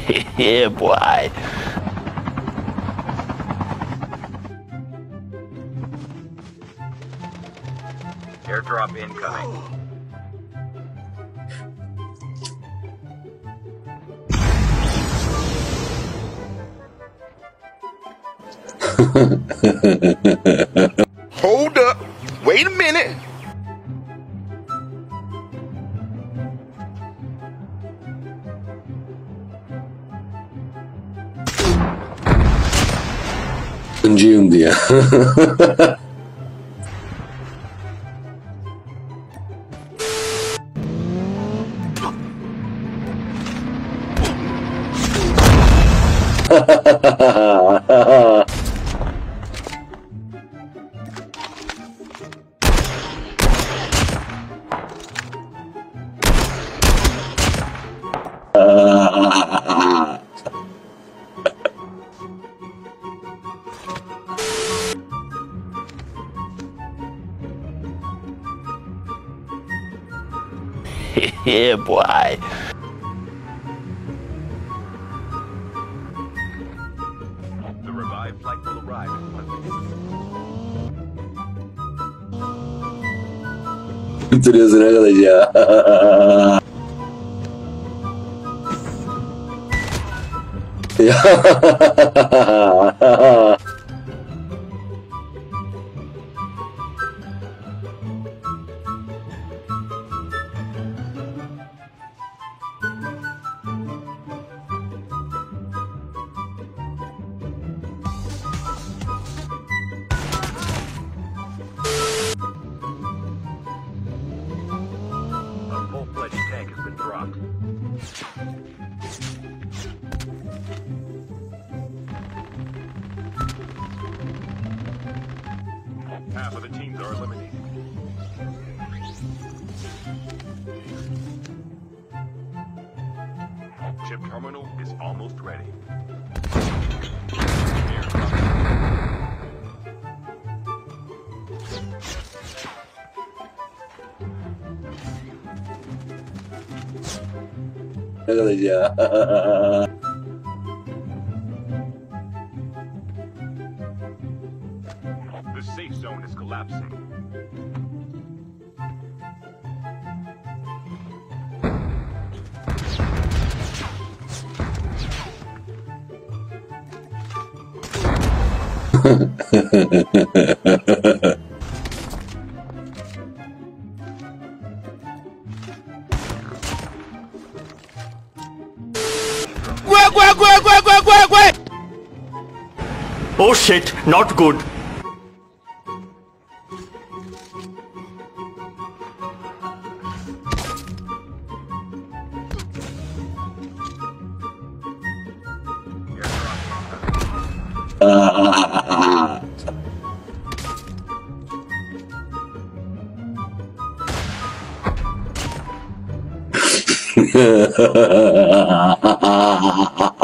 Yeah, boy. Airdrop incoming. Hold up. Wait a minute. Anji un dia. Yeah, boy. The revived flight will arrive in 1 minute. Serius na kata siya. Ya. A full-fledged tank has been dropped. Half of the teams are eliminated. Chip terminal is almost ready. Na kata siya. The safe zone is collapsing. Oh shit, not good. Ha ha ha ha ha.